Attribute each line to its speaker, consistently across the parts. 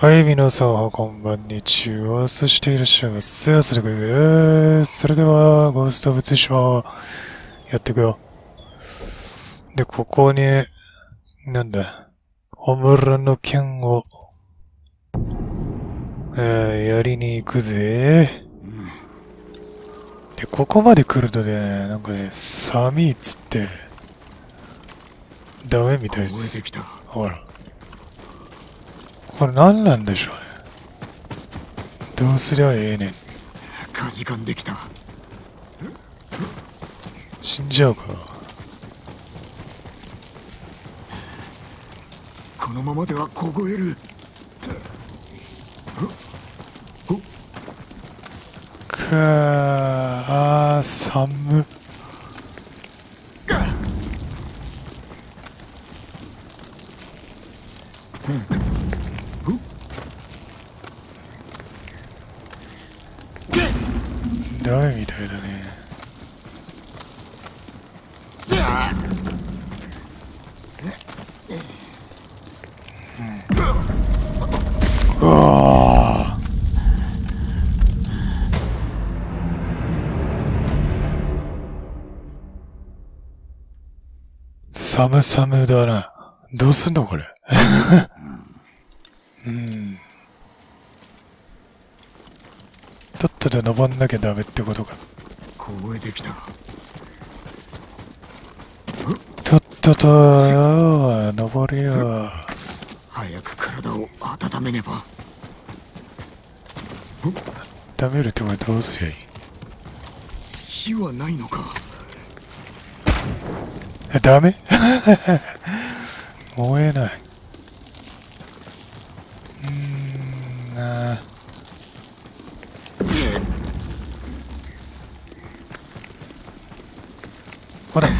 Speaker 1: はい、皆さん、こんばんにちは。そしていらっしゃいます。それでそれでは、ゴースト・オブ・ツシマ、やっていくよ。で、ここに、なんだ、ホムラの剣を、やりに行くぜ。で、ここまで来るとね、なんかね、寒いっつって、ダメみたいです。ほら。これ何なんでしょうね。どうすりゃええねん。
Speaker 2: かじかんできた。
Speaker 1: 死んじゃうか。
Speaker 2: このままでは凍える。
Speaker 1: 寒。ダメみたいだね。うわ寒々だな。どうすんのこれ。とっとと登んなきゃダメってことか。
Speaker 2: 凍えてきた。
Speaker 1: とっととよ、登れよ。
Speaker 2: 早く体を温めねば。
Speaker 1: 温めるってことどうすりゃいい？
Speaker 2: 火はないのか。
Speaker 1: ダメ燃えない。ほら。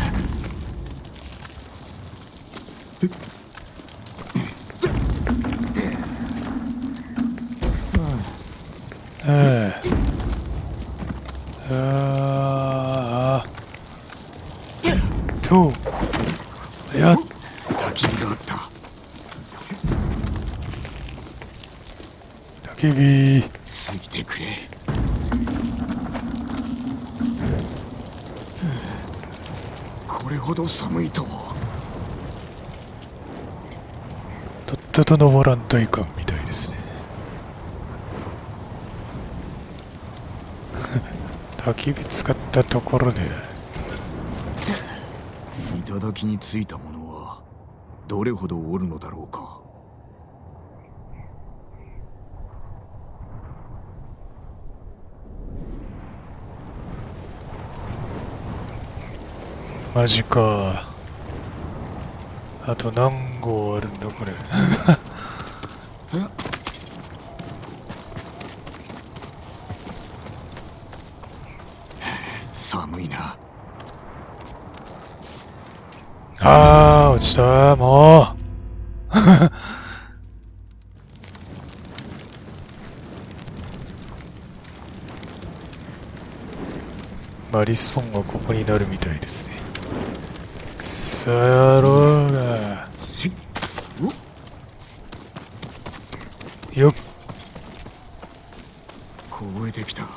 Speaker 2: 焚き火があった。
Speaker 1: 焚き火。
Speaker 2: ついてくれ。これほど寒いとは。
Speaker 1: とっとと登らんといかんみたいですね。焚き火使ったところで
Speaker 2: 頂についたものはどれほどおるのだろうか。
Speaker 1: マジか。あと何号あるんだこれ。
Speaker 2: 寒いな。
Speaker 1: 落ちた、もう。まあ、リスポンはここになるみたいですね。くそ野郎が。よっ。
Speaker 2: 凍えてきた。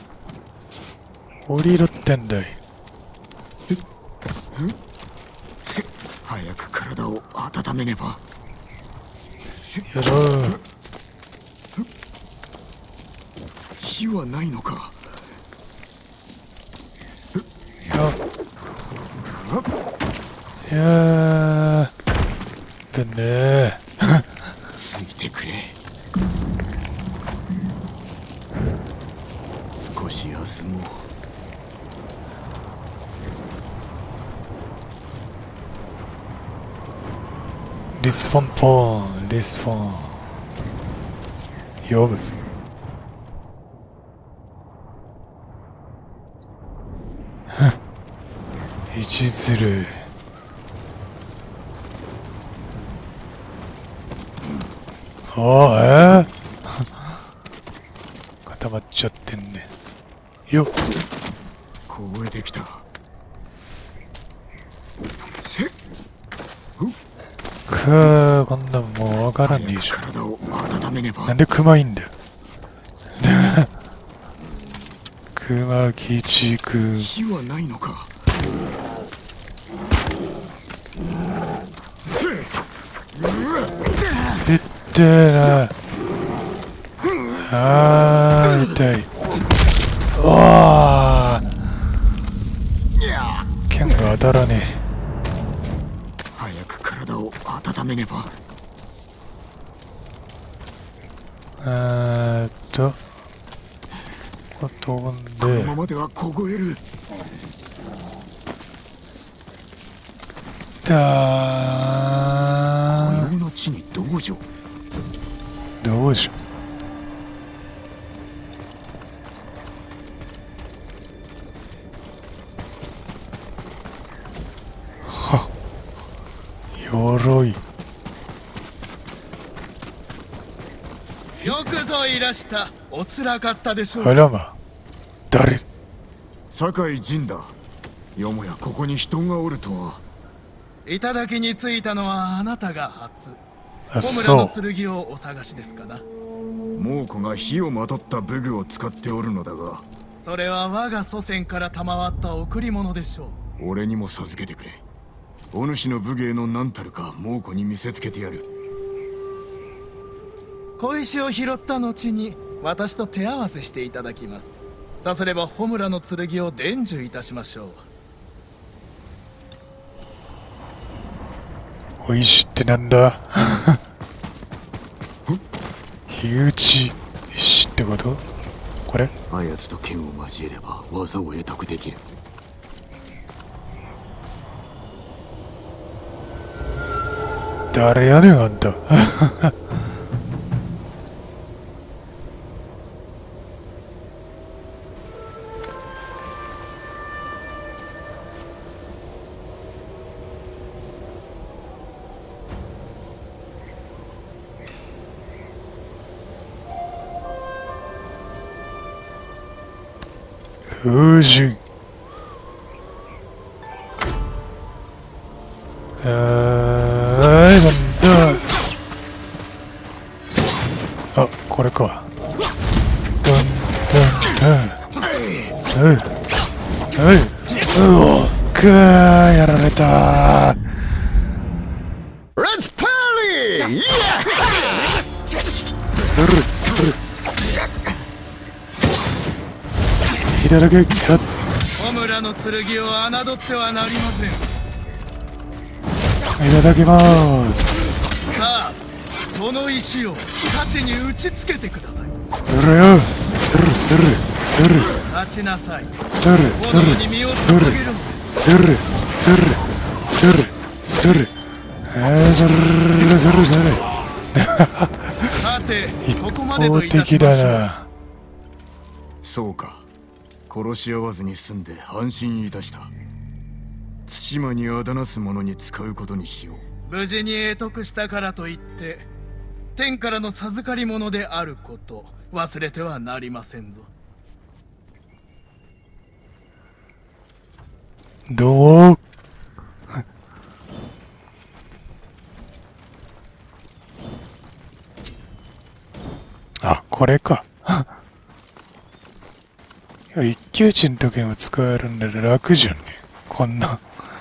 Speaker 1: 降りろってんだい。
Speaker 2: 早く体を温めねば。
Speaker 1: やろう。
Speaker 2: 火はないのか。
Speaker 1: いやー、でね
Speaker 2: ついてくれ。少し休もう。
Speaker 1: リスフォンポーン、リスフォン。読む。一ずる。固まっちゃってんね。よっ。
Speaker 2: 凍えてきた。
Speaker 1: こんなんもうわからんねえじゃん。
Speaker 2: 体を温めねば。
Speaker 1: なんで熊いんだよ。熊吉くん。
Speaker 2: 火はないのか。
Speaker 1: 痛えな。あー、痛い。おー。剣が当たらね
Speaker 2: 早く体を温めねば。
Speaker 1: え。ここ飛ん
Speaker 2: この
Speaker 1: で。
Speaker 2: ままでは凍える。
Speaker 1: だー。
Speaker 2: 雇用の地に道場。
Speaker 1: どうしよう。はっ。鎧。
Speaker 3: よくぞいらした。おつらかったでしょう。
Speaker 1: あらま。誰？
Speaker 2: 酒井陣だ。よもやここに人がおるとは。
Speaker 3: 頂に着いたのはあなたが初。
Speaker 1: あ、
Speaker 3: 小
Speaker 1: そう。
Speaker 3: 村の剣をお探しですかな。
Speaker 2: 猛虎が火をまとった武具を使っておるのだが、
Speaker 3: それは我が祖先から賜った贈り物でしょう。
Speaker 2: 俺にも授けてくれ。お主の武芸の何たるか猛虎に見せつけてやる。
Speaker 3: 小石を拾った後に私と手合わせしていただきます。さすれば穂村の剣を伝授いたしましょう。
Speaker 1: おいしってなんだ。火打ち石ってこと？これ？
Speaker 2: あやつと剣を交えれば技を得得できる。
Speaker 1: 誰やねんあんた。風神。なんだ。あ、これか。だんだん。うお、くー、やられたー。する。いただけ。
Speaker 3: 穂村の剣を侮ってはなりません。
Speaker 1: いただきます。
Speaker 3: さあ、その石を太刀に打ちつけてください。
Speaker 1: するよ。する。
Speaker 3: 立ちなさい。
Speaker 1: する。
Speaker 3: 炎に身を捧げるのです。
Speaker 1: する。
Speaker 3: さて、ここま
Speaker 1: 一
Speaker 3: でと
Speaker 1: 方的
Speaker 3: いたしましょう。
Speaker 1: だな。
Speaker 2: そうか。殺し合わずに済んで安心いたした。対馬にあだなす者に使うことにしよう。
Speaker 3: 無事に得得したからといって天からの授かり物であること忘れてはなりませんぞ。
Speaker 1: どう？あ、これか。いや、一騎打ちの時にも使えるんで楽じゃんね。こんな。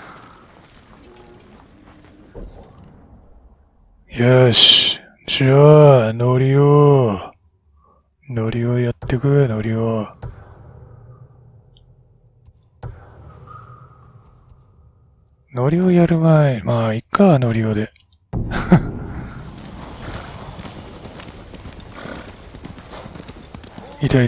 Speaker 1: よし。じゃあ、ノリをやってく、ノリを。ノリをやる前。まあ、いっか、ノリをで。いた。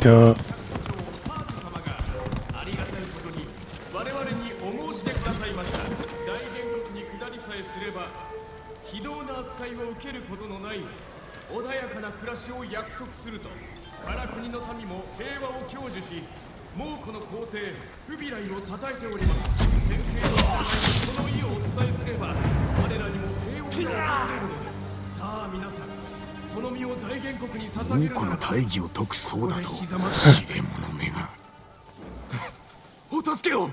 Speaker 4: 非道な扱いを受けることのない穏やかな暮らしを約束すると、唐国の民も平和を享受し、猛虎の皇帝フビライを称えております。典型のその意をお伝えすれば我らにも平穏が訪れるのです。さあ皆さん、その身を大元国に捧げるならば、
Speaker 2: 猛虎の大義を解くそうだと。
Speaker 4: ここで刻ま
Speaker 2: 知れ者めが。お助けを。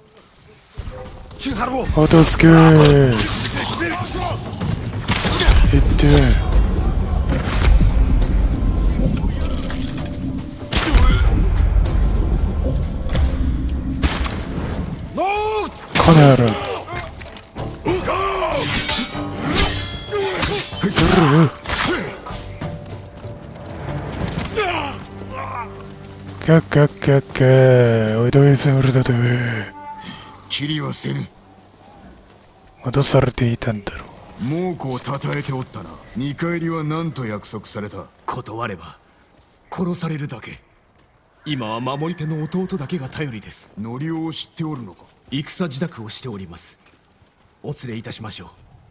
Speaker 1: お助け。 いってこの野郎するかっかっかっかおいどいつ俺だと
Speaker 2: 切りはせぬ。
Speaker 1: 脅されていたんだろう。
Speaker 2: 猛虎をたたえておったな。見返りは何と約束された？
Speaker 4: 断れば殺されるだけ。今は守り手の弟だけが頼りです。
Speaker 2: ノリオを知っておるのか？
Speaker 4: 戦自宅をしております。お連れいたしましょ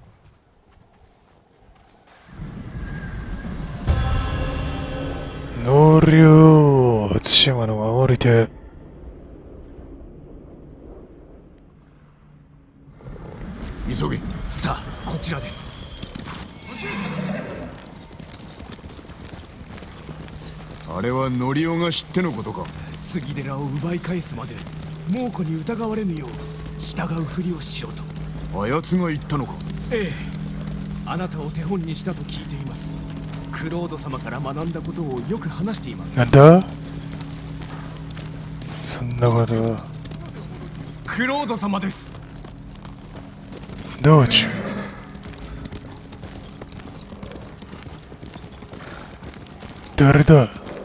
Speaker 1: う。ノリオ対馬の守り手。
Speaker 2: 急げ。
Speaker 4: さあこちらです。
Speaker 2: あれはノリオが知ってのことか？
Speaker 4: 杉寺を奪い返すまで猛虎に疑われぬよう従うふりをしろと。
Speaker 2: あやつが言ったのか？
Speaker 4: ええ、あなたを手本にしたと聞いています。クロード様から学んだことをよく話しています。
Speaker 1: なんだそんなこと。
Speaker 4: クロード様です。
Speaker 1: 道中誰だ？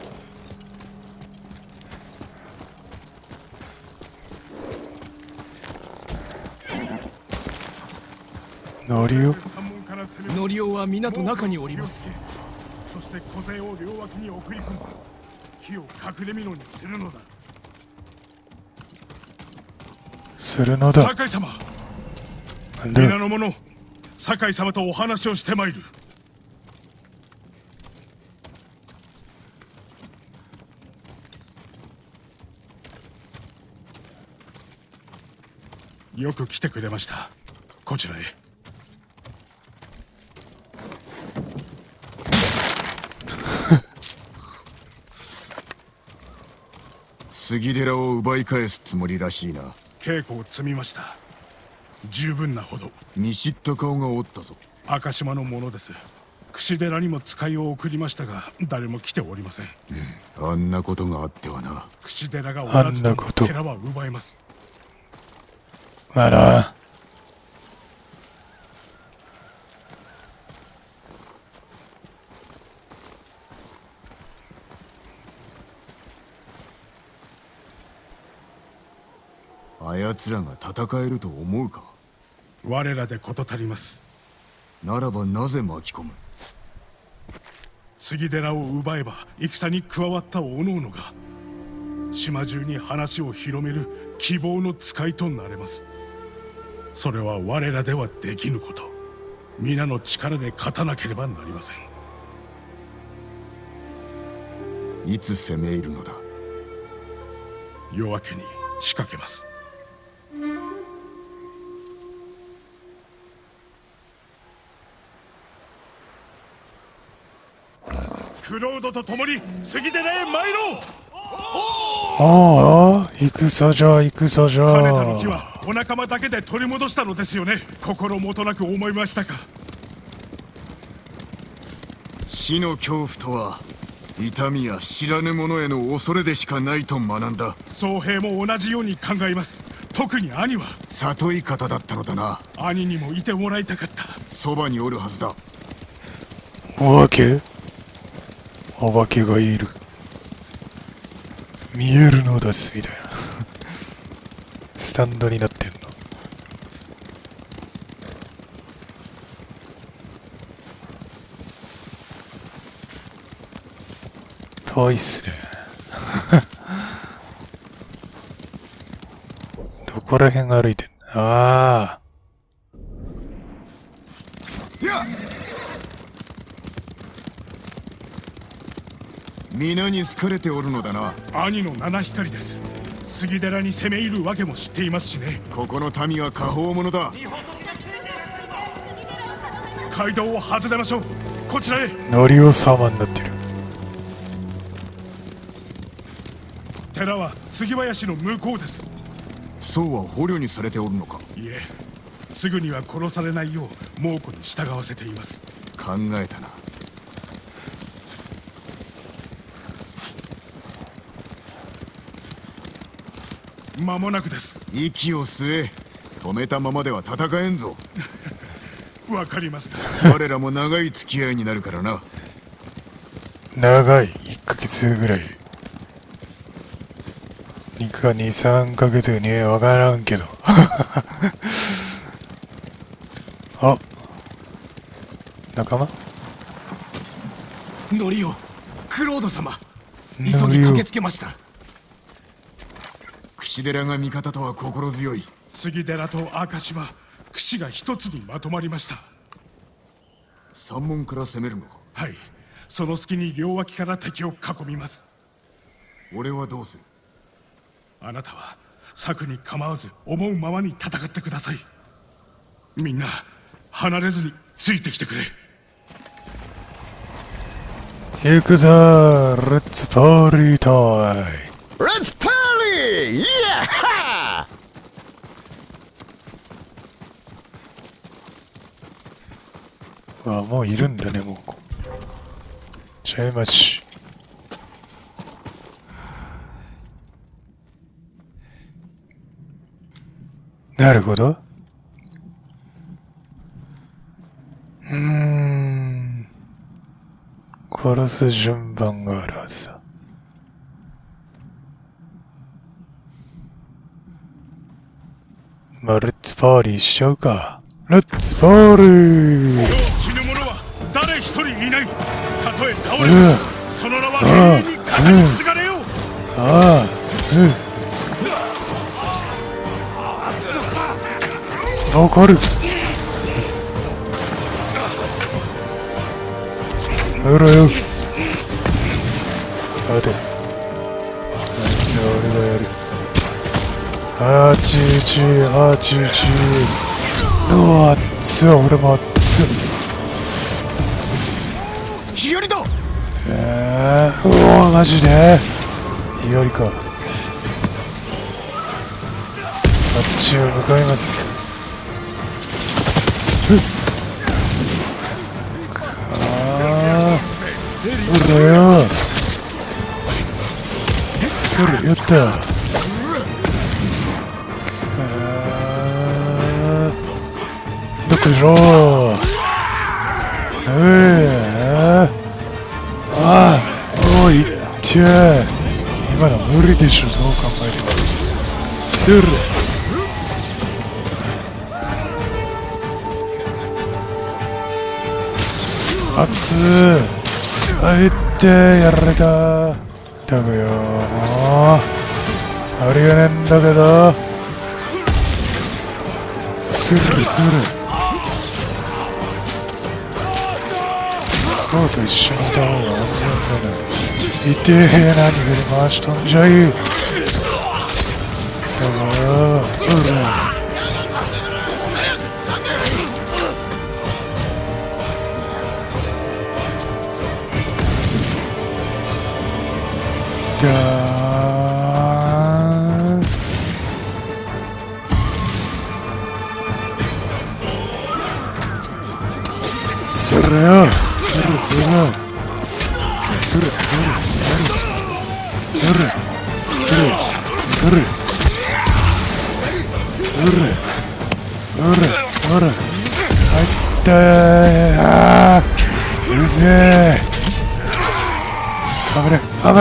Speaker 1: ノリオ？
Speaker 4: ノリオは港中におります。
Speaker 5: そして小勢を両脇に送り込んだ。火を隠れ蓑にするのだ。
Speaker 1: するのだ。
Speaker 5: 酒井様、
Speaker 1: なんだ？
Speaker 5: 皆の者、酒井様とお話をしてまいる。よく来てくれました。こちらへ。
Speaker 2: 杉寺を奪い返すつもりらしいな。
Speaker 5: 稽古を積みました。十分なほど。
Speaker 2: 見知った顔がおったぞ。
Speaker 5: 赤島のものです。櫛寺にも使いを送りましたが誰も来ておりません。
Speaker 2: あんなことがあってはな。
Speaker 5: 櫛寺がおらずとも寺は奪えます。
Speaker 1: まあな。
Speaker 2: あやつらが戦えると思うか？
Speaker 5: 我らで事足ります。
Speaker 2: ならばなぜ巻き込む？
Speaker 5: 杉寺を奪えば戦に加わったおのおのが島中に話を広める希望の使いとなれます。それは我らではできぬこと。皆の力で勝たなければなりません。
Speaker 2: いつ攻め入るのだ？
Speaker 5: 夜明けに仕掛けます。クロードと共に杉寺へ参ろう。
Speaker 1: ああ、戦じゃ戦じゃ。
Speaker 5: 金田の木はお仲間だけで取り戻したのですよね。心もとなく思いましたか？
Speaker 2: 死の恐怖とは痛みや知らぬ者への恐れでしかないと学んだ。
Speaker 5: 宗平も同じように考えます。特に兄は
Speaker 2: 里い方だったのだな。
Speaker 5: 兄にもいてもらいたかった。
Speaker 2: そばにおるはずだ。
Speaker 1: お化け？お化けがいる。見えるのですみたいなスタンドになってんの。遠いっすねどこら辺が歩いてんの？ああ、
Speaker 2: 皆に好かれておるのだな。
Speaker 5: 兄の七光です。杉寺に攻め入るわけも知っていますしね。
Speaker 2: ここの民は果報者だ。
Speaker 5: 街道を外れましょう。こちらへ。
Speaker 1: ノリオ様になってる。
Speaker 5: 寺は杉林の向こうです。
Speaker 2: そうは捕虜にされておるのか？
Speaker 5: いえ、すぐには殺されないよう猛虎に従わせています。
Speaker 2: 考えたな。
Speaker 5: 間もなくです。
Speaker 2: 息を吸え。止めたままでは戦えんぞ。
Speaker 5: わかりますか。
Speaker 2: 我らも長い付き合いになるからな。
Speaker 1: 長い。1ヶ月ぐらい。2か2、3ヶ月にわからんけど。あ、仲間？
Speaker 3: ノリオ、クロード様、急ぎ
Speaker 1: ノリオ
Speaker 3: 駆けつけました。
Speaker 2: 櫛寺が味方とは心強い。
Speaker 5: 杉寺と赤島、櫛が一つにまとまりました。
Speaker 2: 山門から攻めるのか。
Speaker 5: はい、その隙に両脇から敵を囲みます。
Speaker 2: 俺はどうする。
Speaker 5: あなたは策に構わず思うままに戦ってください。みんな離れずについてきてくれ。
Speaker 1: 行くぞー、レッツパーリータイム。
Speaker 2: レッツパーリー、イヤッハ
Speaker 1: ー。あ、もういるんだね、もう。ちゃいまし。なるほど。殺す順番があるはずだ。まあ、レッツパーリーしちゃうか。レッツパーリー。
Speaker 5: 死ぬ者は誰一人いない。たとえ倒れてもその名は永遠に語り継がれよう。
Speaker 1: ああ、残る。ほらよ。待て。あいつは俺がやる。あーちーちー、あーちーちー。うわ、熱っ、俺も熱っ。
Speaker 2: 日和だ。
Speaker 1: うわ、マジで日和か。あっちを向かいます。ほらよ。それ、やった。どっかでしょ。ああ、おい、いって今の無理でしょ、どう考えても。それ。熱い。あいってやられた。たくよ、もうありえねえんだけど。するする。そうと一緒にいた方が安全だな。痛えな、逃げる回しとんじゃい。たくよ、ほら。だーん。それよ。それそれそれそれそれそれほら入ったー。あーうぜー。危ねえ。あば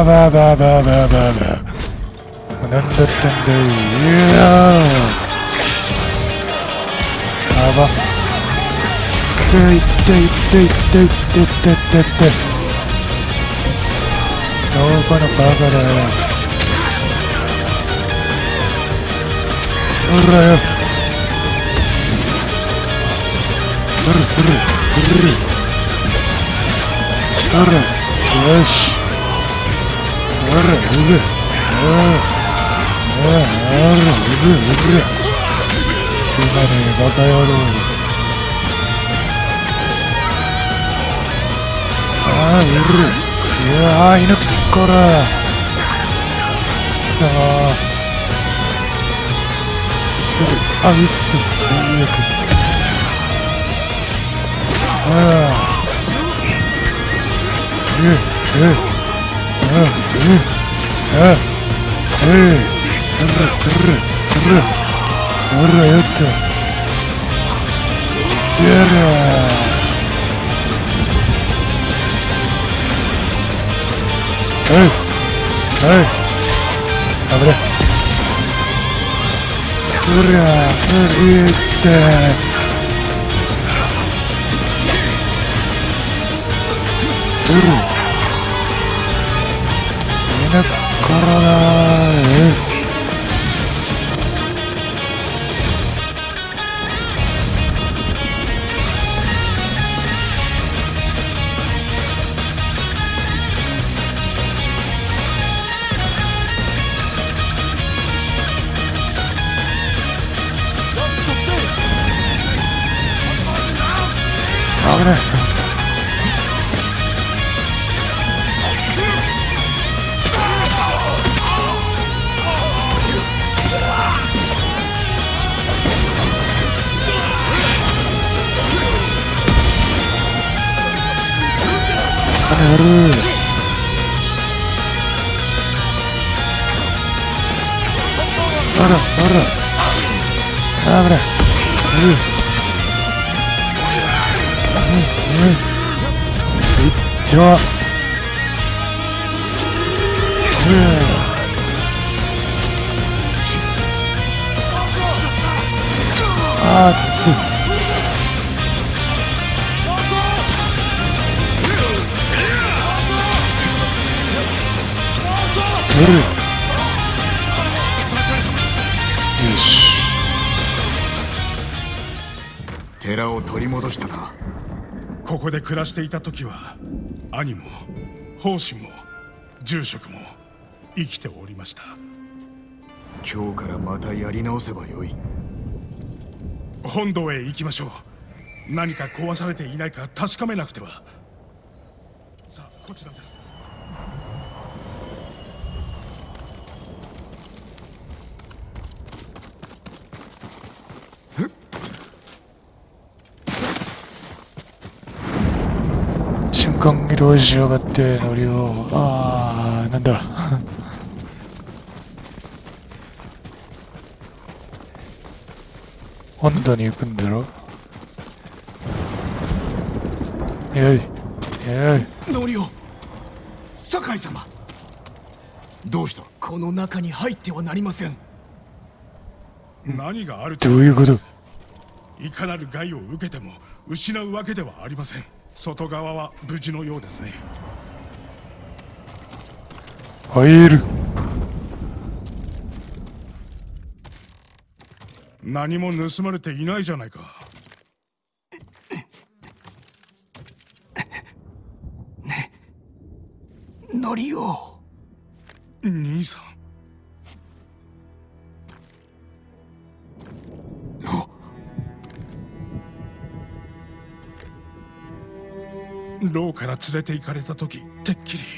Speaker 1: なんだったんだい。いやーあばいっていっていっていっていっていってどこのバカだよ。ほらよ。それそれそれそれよし。ほらうぐ今ねバカ野郎。ああ、うる。いやー、犬こら。さあ。する。あ、うっす。最悪。あ
Speaker 2: 寺を取り戻したか。
Speaker 5: ここで暮らしていた時は兄も法師も住職も生きておりました。
Speaker 2: 今日からまたやり直せばよい。
Speaker 5: 本堂へ行きましょう。何か壊されていないか確かめなくては。さあ、こちらです。
Speaker 1: 瞬間移動しやがってノリを。なんだ本土に行くんだろ。
Speaker 3: ノリオ、酒井様、
Speaker 2: どうした。
Speaker 3: この中に入ってはなりません。
Speaker 5: 何がある
Speaker 1: どういうこと。
Speaker 5: いかなる害を受けても失うわけではありません。外側は無事のようですね。
Speaker 1: 入る。
Speaker 5: 何も盗まれていないじゃないか。
Speaker 3: ノリオ、
Speaker 5: 兄さん。牢から連れて行かれた時、てっきり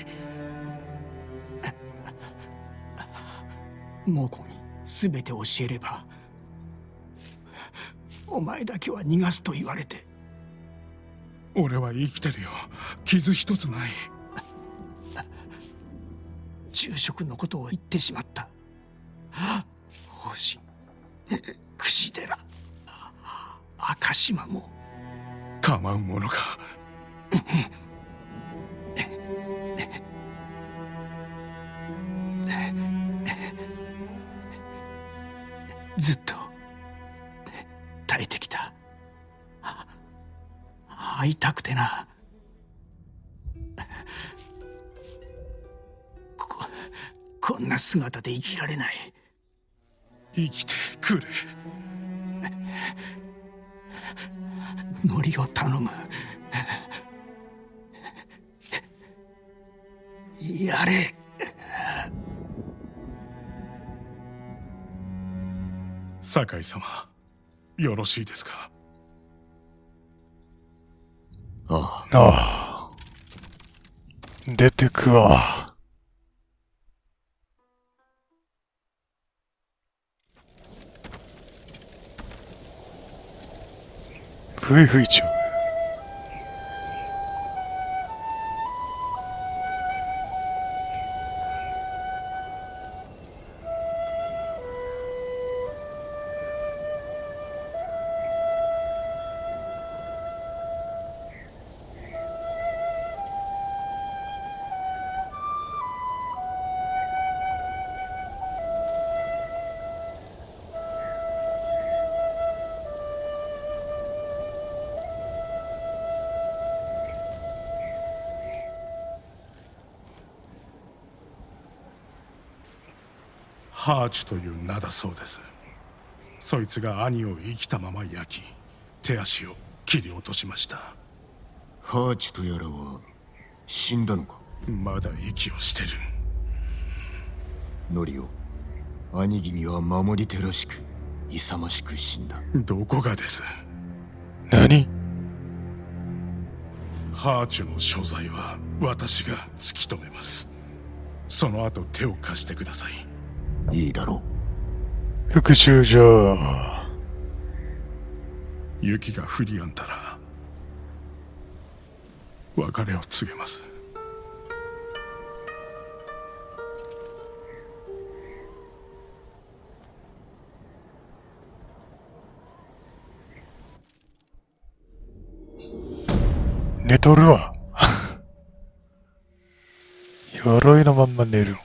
Speaker 3: 猛虎に全て教えればお前だけは逃がすと言われて。
Speaker 5: 俺は生きてるよ。傷一つない。
Speaker 3: 住職のことを言ってしまった。法神、櫛寺、赤島も
Speaker 5: 構うものか。
Speaker 3: ずっと耐えてきた。会いたくてな。こんな姿で生きられない。
Speaker 5: 生きてくれ。
Speaker 3: ノリを頼む。やれ。
Speaker 5: 酒井様、よろしいですか。
Speaker 2: ああ。
Speaker 1: ああ。出てくわ。ふいふいちょ。
Speaker 5: ハーチという名だそうです。そいつが兄を生きたまま焼き、手足を切り落としました。
Speaker 2: ハーチとやらは死んだのか？
Speaker 5: まだ息をしてる。
Speaker 2: ノリオ、兄君は守り手らしく勇ましく死んだ。
Speaker 5: どこがです？
Speaker 1: 何？
Speaker 5: ハーチの所在は私が突き止めます。その後手を貸してください。
Speaker 2: いいだろ
Speaker 1: う。復讐状。
Speaker 5: 雪が降り止んだら別れを告げます。
Speaker 1: 寝とるわ。鎧のまんま寝るのか。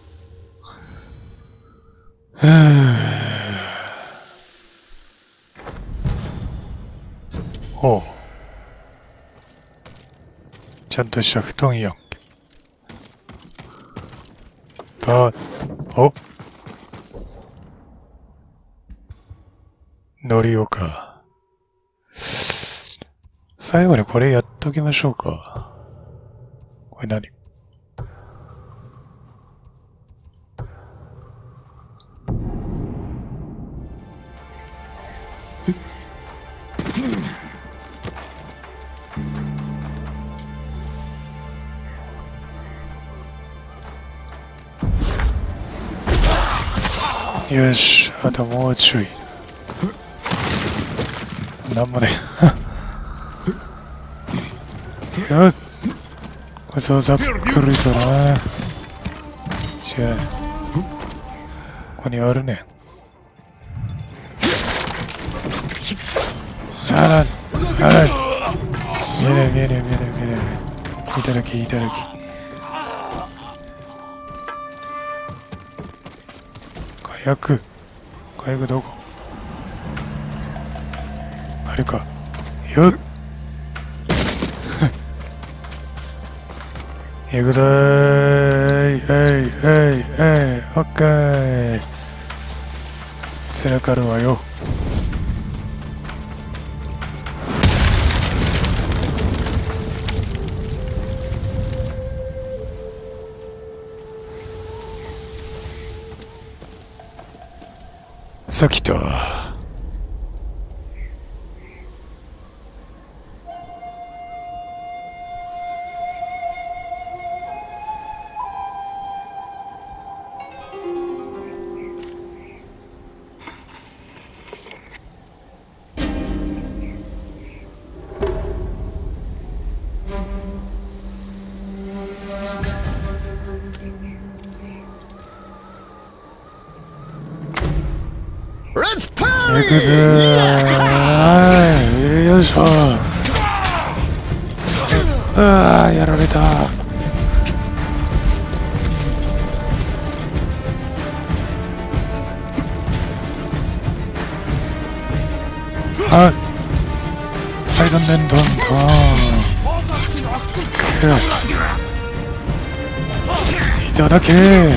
Speaker 1: ほう。ちゃんとした布団やんけ。お、ノリオか。最後にこれやっときましょうか。これ何？よし、あともうちょい。なんもね。よっ。そうざっくりとな。じゃあ、ここにあるねん。あら、見えない。いただき。火薬どこ？あれか。よっ。行くぞーい。オッケー。散らかるわよ。さっきと。行くぜー。よいしょ。やられた。はい、残念だんだ。いただけー。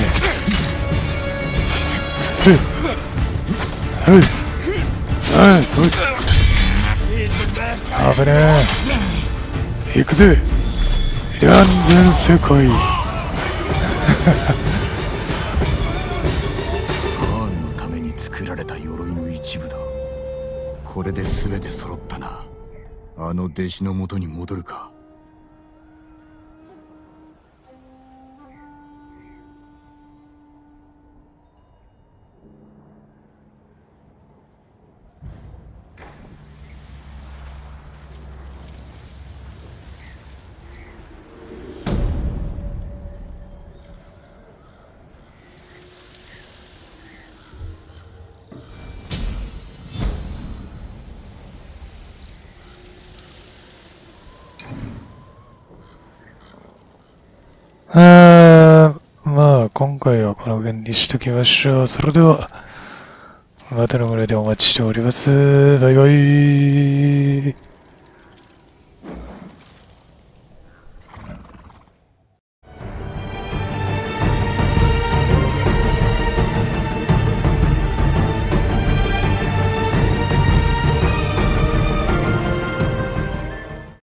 Speaker 1: 危ねえ。行くぜ。両全世界。
Speaker 2: ハーンのために作られた鎧の一部だ。これで全て揃ったな。あの弟子の元に戻るか。
Speaker 1: まあ、今回はこの辺にしときましょう。それでは、またのぐらいでお待ちしております。バイバイ。